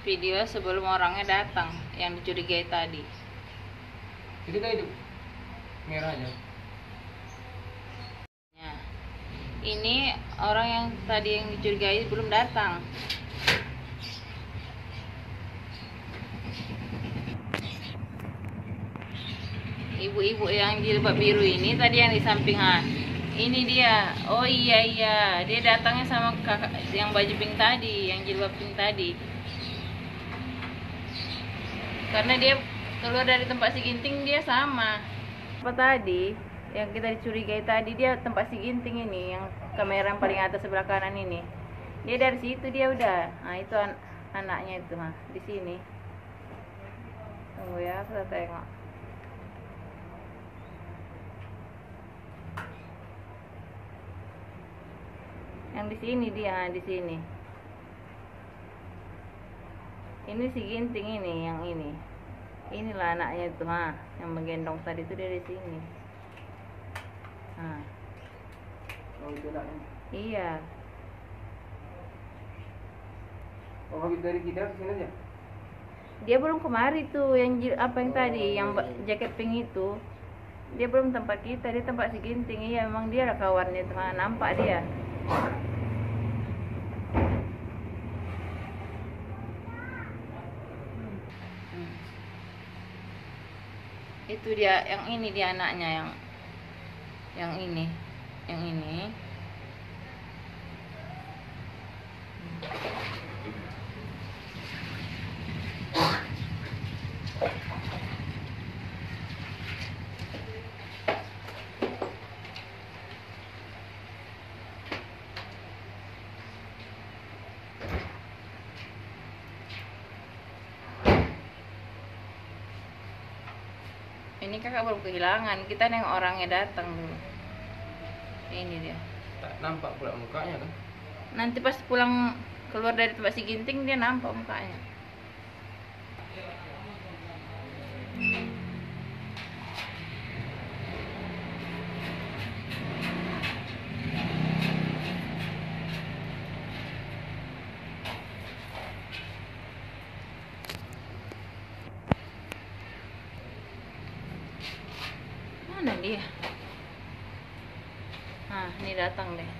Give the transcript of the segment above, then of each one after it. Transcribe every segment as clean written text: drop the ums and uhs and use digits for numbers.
video sebelum orangnya datang yang dicurigai tadi. Jadi kan itu merahnya. Ya. Ini orang yang tadi yang dicurigai belum datang. Ibu-ibu yang jilbab biru ini tadi yang di samping ini dia. Oh iya, dia datangnya sama kakak yang baju pink tadi, yang jilbab pink tadi. Karena dia keluar dari tempat si Ginting dia sama. Apa tadi yang kita dicurigai tadi, dia tempat si Ginting ini, yang kamera yang paling atas sebelah kanan ini. Dia dari situ dia udah. Nah, itu anaknya itu di sini. Tunggu ya, kita tengok. Yang di sini dia, di sini. Ini si Ginting ini, yang ini. Inilah anaknya itu, yang menggendong tadi itu dari sini. Oh, itu anaknya. Iya. Oh, habis dari kita ke sini aja. Dia belum kemari tuh yang tadi, yang jaket pink itu. Dia belum tempat kita, dia tempat si Ginting. Iya, memang dia lah kawannya itu, nampak dia. Itu dia, yang ini dia anaknya, yang ini. Ini kakak belum kehilangan, kita nengok orangnya datang dulu. Ini dia. Tak nampak pula mukanya kan? Nanti pas pulang keluar dari tempat si Ginting dia nampak mukanya. Mana dia? Ini datang deh.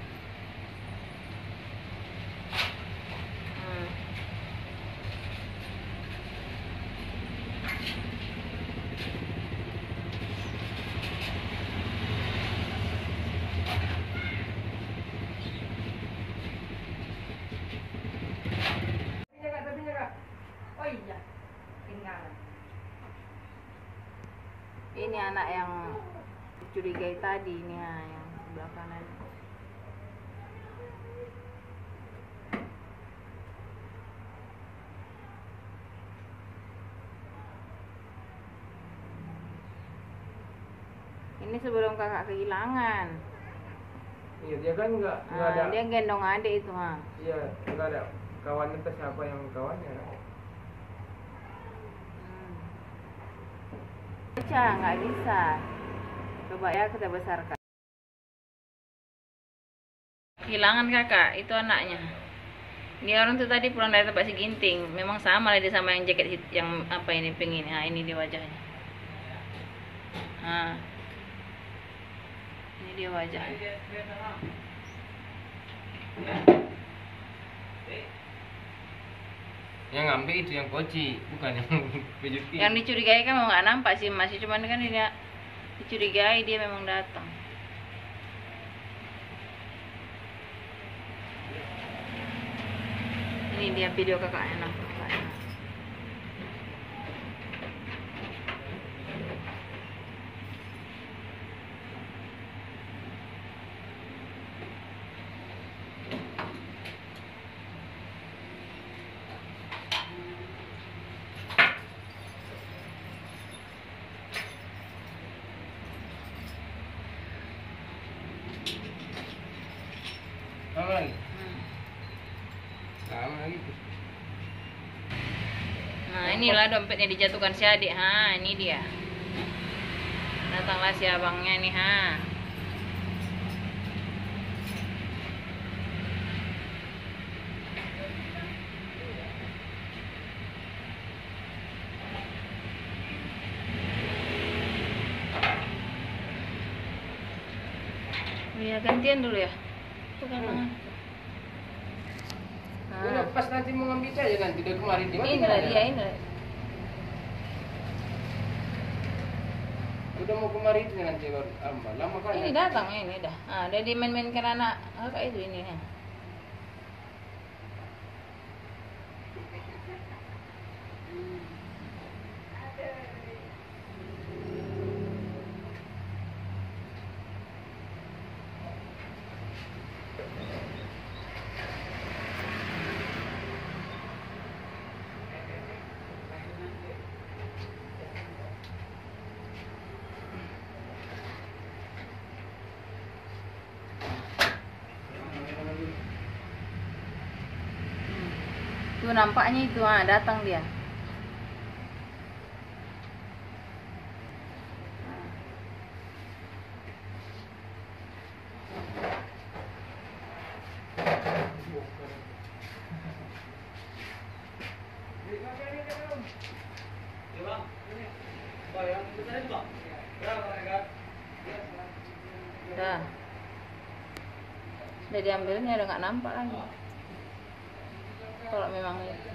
Oh iya, tinggal. Ini anak yang dicurigai tadi ini, yang sebelah kanan. Ini sebelum kakak kehilangan. Iya, dia kan nggak ada. Dia gendong adik itu, Iya, nggak ada kawannya, entah siapa yang kawannya. Baca, nggak bisa. Coba ya kita besarkan. Kehilangan kakak, itu anaknya. Dia orang tuh tadi pulang dari tempat si Ginting. Memang sama lah dia sama yang jaket yang apa ini pink ini. Ini dia wajahnya. Ini dia wajahnya. Yang ngambil itu yang koci, bukan yang pejuti. Yang dicurigai kan memang nggak nampak sih, masih cuman kan dia dicurigai, dia memang datang. Ini dia video kakaknya nampak. Sama lagi. Sama lagi tuh. Nah, inilah dompetnya dijatuhkan si adik. Ini dia. Datanglah si abangnya nih, Ya gantian dulu ya. Pegang tangan. Udah pas nanti mau ngambil aja nanti udah kemarin di mana? Ini lah dia ini. Udah mau kemarin itu nanti baru lama kan? Ini datang ini dah. Udah dimain-mainkan anak apa itu ini ya. Tuh nampaknya itu datang dia. Udah diambilnya udah nggak nampak lagi. Kalau memang